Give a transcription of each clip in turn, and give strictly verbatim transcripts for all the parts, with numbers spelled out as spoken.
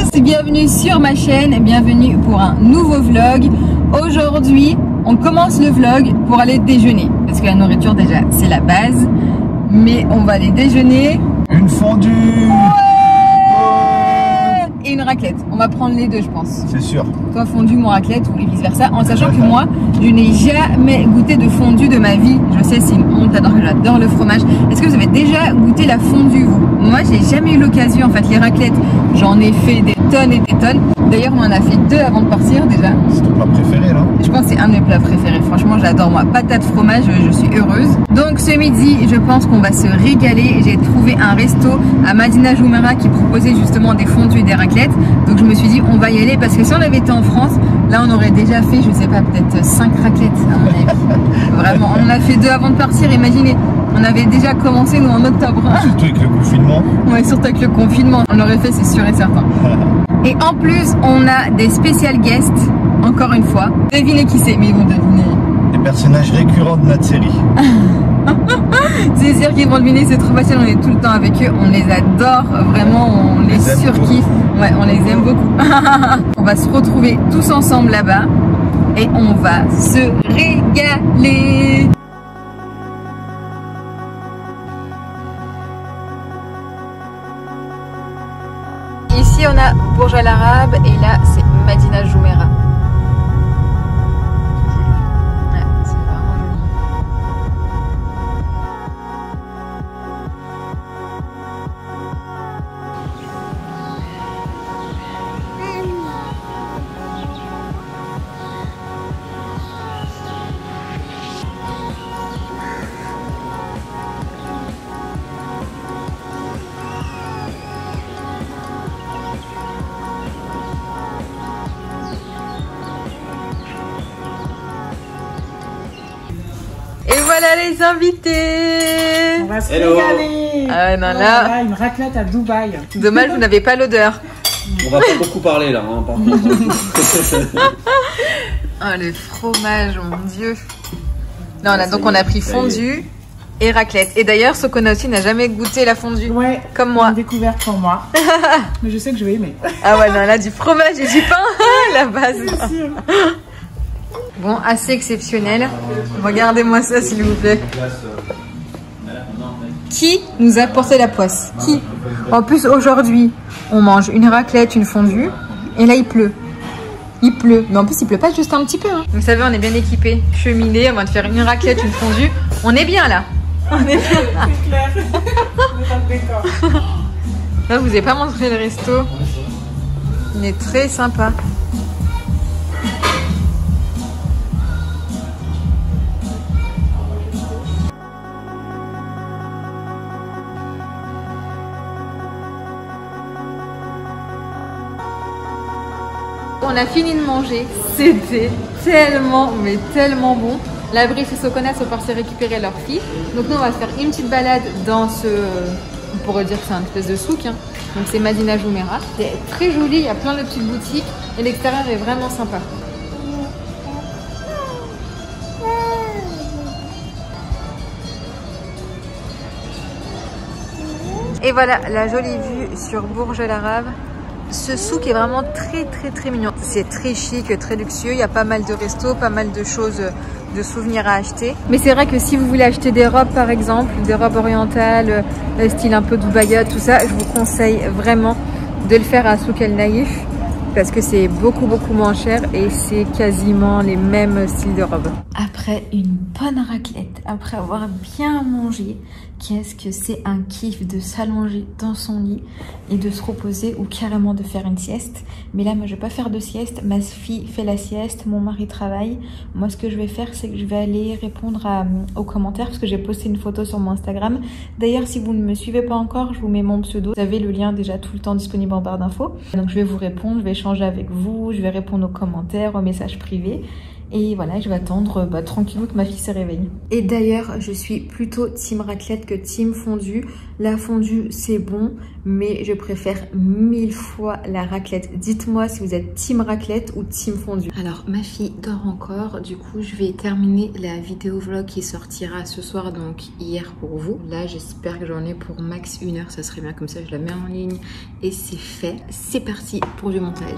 tous, bienvenue sur ma chaîne, bienvenue pour un nouveau vlog. Aujourd'hui, on commence le vlog pour aller déjeuner. Parce que la nourriture déjà, c'est la base. Mais on va aller déjeuner. Une fondue ouais et une raclette. On va prendre les deux, je pense. C'est sûr. Toi fondue, moi raclette ou vice versa. En sachant que moi, je n'ai jamais goûté de fondue de ma vie. Je sais, c'est une honte, j'adore le fromage. Est-ce que vous avez déjà goûté la fondue, vous? Moi, j'ai jamais eu l'occasion. En fait, les raclettes, j'en ai fait des tonnes et des tonnes. D'ailleurs, on en a fait deux avant de partir déjà. C'est ton plat préféré, là? Je pense que c'est un de mes plats préférés. Franchement, j'adore moi. Patate fromage, je suis heureuse. Donc ce midi, je pense qu'on va se régaler. J'ai trouvé un resto à Madinah Jumeirah qui proposait justement des fondues et des raclettes. Donc je me suis dit, on va y aller parce que si on avait été en France, là on aurait déjà fait, je sais pas, peut-être cinq raclettes à mon avis. Vraiment, on en a fait deux avant de partir. Imaginez, on avait déjà commencé nous en octobre. Surtout avec le confinement. Ouais, surtout avec le confinement. On l'aurait fait, c'est sûr et certain. Et en plus, on a des spécial guests, encore une fois. Devinez qui c'est, mais ils vont deviner. Des personnages récurrents de notre série. C'est sûr qu'ils vont deviner, c'est trop facile, on est tout le temps avec eux, on les adore, vraiment, on les, les surkiffe. Ouais, on les aime beaucoup. On va se retrouver tous ensemble là-bas et on va se régaler. Ici on a Burj Al Arab et là c'est Madinah Jumeirah. Ouais, c'est vraiment joli. Et voilà les invités. On va se Hello. régaler. Ah non, Oh là... là, une raclette à Dubaï. Dommage, vous n'avez pas l'odeur. On va pas beaucoup parler là, hein, par contre. Ah, le fromage, mon Dieu. Là, on a, donc on a pris fondue et raclette. Et d'ailleurs, Sokona aussi n'a jamais goûté la fondue. Ouais, comme moi. Une découverte pour moi. Mais je sais que je vais aimer. Ah ouais, non, là, du fromage et du pain, la base. C'est sûr. Bon, assez exceptionnel. Regardez-moi ça, s'il vous plaît. Qui nous a porté la poisse? Qui? En plus, aujourd'hui, on mange une raclette, une fondue. Et là, il pleut. Il pleut. Mais en plus, il pleut pas juste un petit peu. Hein. Vous savez, on est bien équipés. Cheminée, on va te faire une raclette, une fondue. On est bien là. On est bien là. C'est clair. D'accord. Là, vous n'avez pas montré le resto. Il est très sympa. On a fini de manger, c'était tellement, mais tellement bon. La Brice et Sokona sont partis récupérer leur fille. Donc nous, on va se faire une petite balade dans ce... On pourrait dire que c'est un espèce de souk. Hein. Donc c'est Madinah Jumeirah. C'est très joli, il y a plein de petites boutiques. Et l'extérieur est vraiment sympa. Et voilà, la jolie vue sur Burj Al Arab. Ce souk est vraiment très très très mignon. C'est très chic, très luxueux. Il y a pas mal de restos, pas mal de choses, de souvenirs à acheter. Mais c'est vrai que si vous voulez acheter des robes par exemple, des robes orientales, style un peu Dubaïote, tout ça, je vous conseille vraiment de le faire à Souk El Naïf parce que c'est beaucoup beaucoup moins cher et c'est quasiment les mêmes styles de robes. Après une bonne raclette, après avoir bien mangé, qu'est-ce que c'est un kiff de s'allonger dans son lit et de se reposer ou carrément de faire une sieste. Mais là, moi, je vais pas faire de sieste. Ma fille fait la sieste, mon mari travaille. Moi, ce que je vais faire, c'est que je vais aller répondre à, aux commentaires parce que j'ai posté une photo sur mon Instagram. D'ailleurs, si vous ne me suivez pas encore, je vous mets mon pseudo. Vous avez le lien déjà tout le temps disponible en barre d'infos. Donc, je vais vous répondre, je vais échanger avec vous, je vais répondre aux commentaires, aux messages privés. Et voilà, je vais attendre bah, tranquillou que ma fille se réveille. Et d'ailleurs, je suis plutôt team raclette que team fondue. La fondue, c'est bon, mais je préfère mille fois la raclette. Dites-moi si vous êtes team raclette ou team fondue. Alors, ma fille dort encore. Du coup, je vais terminer la vidéo vlog qui sortira ce soir, donc hier pour vous. Là, j'espère que j'en ai pour max une heure. Ça serait bien, comme ça, je la mets en ligne et c'est fait. C'est parti pour du montage.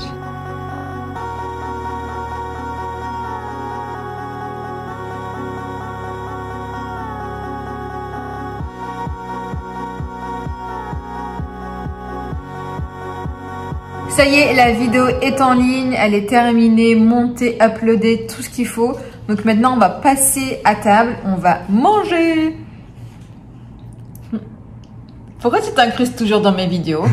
Ça y est, la vidéo est en ligne, elle est terminée, montée, uploadée, tout ce qu'il faut. Donc maintenant, on va passer à table, on va manger. Pourquoi tu t'incrustes toujours dans mes vidéos?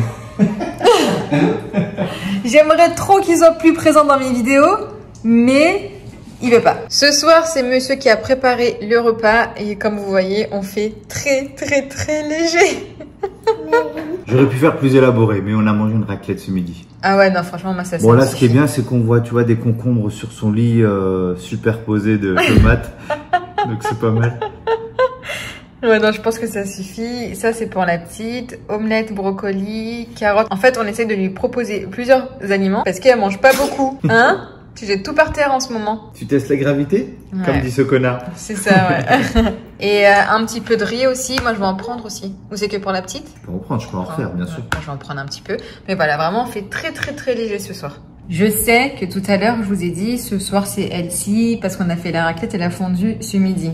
J'aimerais trop qu'il soit plus présent dans mes vidéos, mais il veut pas. Ce soir, c'est monsieur qui a préparé le repas et comme vous voyez, on fait très très très léger. J'aurais pu faire plus élaboré, mais on a mangé une raclette ce midi. Ah ouais, non, franchement, moi, ça Bon, là, ce qui est bien, c'est qu'on voit, tu vois, des concombres sur son lit euh, superposés de tomates. Donc, c'est pas mal. Ouais, non, je pense que ça suffit. Ça, c'est pour la petite. Omelette, brocoli, carottes. En fait, on essaie de lui proposer plusieurs aliments parce qu'elle mange pas beaucoup. Hein? Tu jettes tout par terre en ce moment. Tu testes la gravité? Ouais. Comme dit ce connard. C'est ça, ouais. Et euh, un petit peu de riz aussi. Moi, je vais en prendre aussi. Ou c'est que pour la petite? Je peux en prendre, je peux en refaire, bien sûr. Moi, je vais en prendre un petit peu. Mais voilà, vraiment, on fait très, très, très léger ce soir. Je sais que tout à l'heure, je vous ai dit, ce soir, c'est healthy parce qu'on a fait la raclette et la fondue ce midi.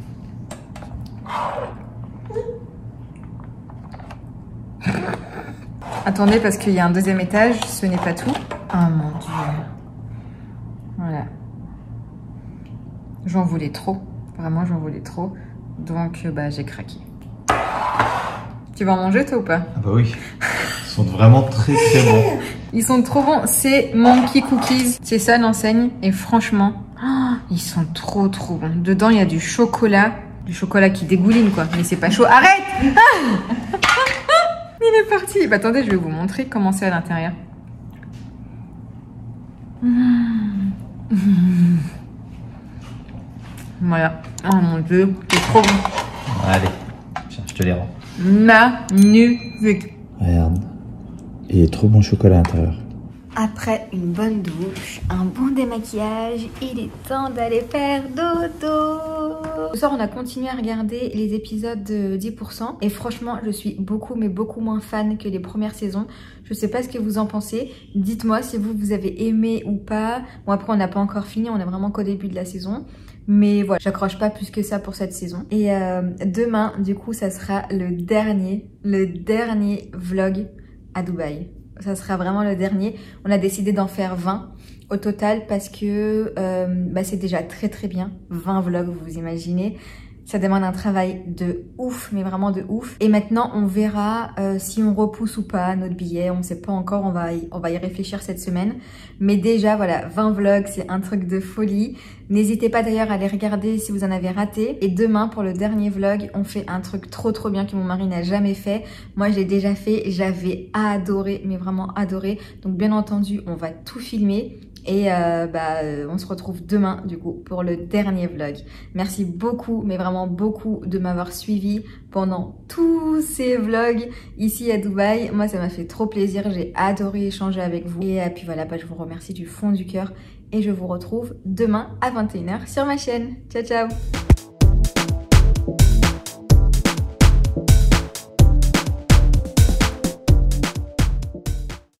Attendez, parce qu'il y a un deuxième étage, ce n'est pas tout. Oh mon Dieu. Voilà. J'en voulais trop. Vraiment, j'en voulais trop. Donc, bah, j'ai craqué. Tu vas en manger, toi, ou pas? Ah bah oui. Ils sont vraiment très très bons. Ils sont trop bons. C'est Monkey Cookies. C'est ça l'enseigne. Et franchement, oh, ils sont trop trop bons. Dedans, il y a du chocolat. Du chocolat qui dégouline, quoi. Mais c'est pas chaud. Arrête! Ah, il est parti. Bah, attendez, je vais vous montrer comment c'est à l'intérieur. Mmh. Mmh. Voilà. Oh mon Dieu, c'est trop bon. Allez, tiens, je te les rends. Magnifique. Regarde. Il est trop bon chocolat à l'intérieur. Après une bonne douche, un bon démaquillage, il est temps d'aller faire dodo. Ce soir, on a continué à regarder les épisodes de dix pour cent et franchement, je suis beaucoup mais beaucoup moins fan que les premières saisons. Je sais pas ce que vous en pensez. Dites-moi si vous, vous avez aimé ou pas. Bon, après, on n'a pas encore fini, on est vraiment qu'au début de la saison. Mais voilà, j'accroche pas plus que ça pour cette saison. Et euh, demain, du coup, ça sera le dernier, le dernier vlog à Dubaï. Ça sera vraiment le dernier. On a décidé d'en faire vingt au total parce que euh, bah c'est déjà très très bien. vingt vlogs, vous vous imaginez. Ça demande un travail de ouf, mais vraiment de ouf. Et maintenant, on verra euh, si on repousse ou pas notre billet. On ne sait pas encore, on va, y, on va y réfléchir cette semaine. Mais déjà, voilà, vingt vlogs, c'est un truc de folie. N'hésitez pas d'ailleurs à les regarder si vous en avez raté. Et demain, pour le dernier vlog, on fait un truc trop trop bien que mon mari n'a jamais fait. Moi, je l'ai déjà fait, j'avais adoré, mais vraiment adoré. Donc bien entendu, on va tout filmer. Et euh, bah, on se retrouve demain du coup pour le dernier vlog. Merci beaucoup, mais vraiment beaucoup de m'avoir suivi pendant tous ces vlogs ici à Dubaï. Moi, ça m'a fait trop plaisir. J'ai adoré échanger avec vous. Et puis voilà, bah, je vous remercie du fond du cœur. Et je vous retrouve demain à vingt et une heures sur ma chaîne. Ciao, ciao!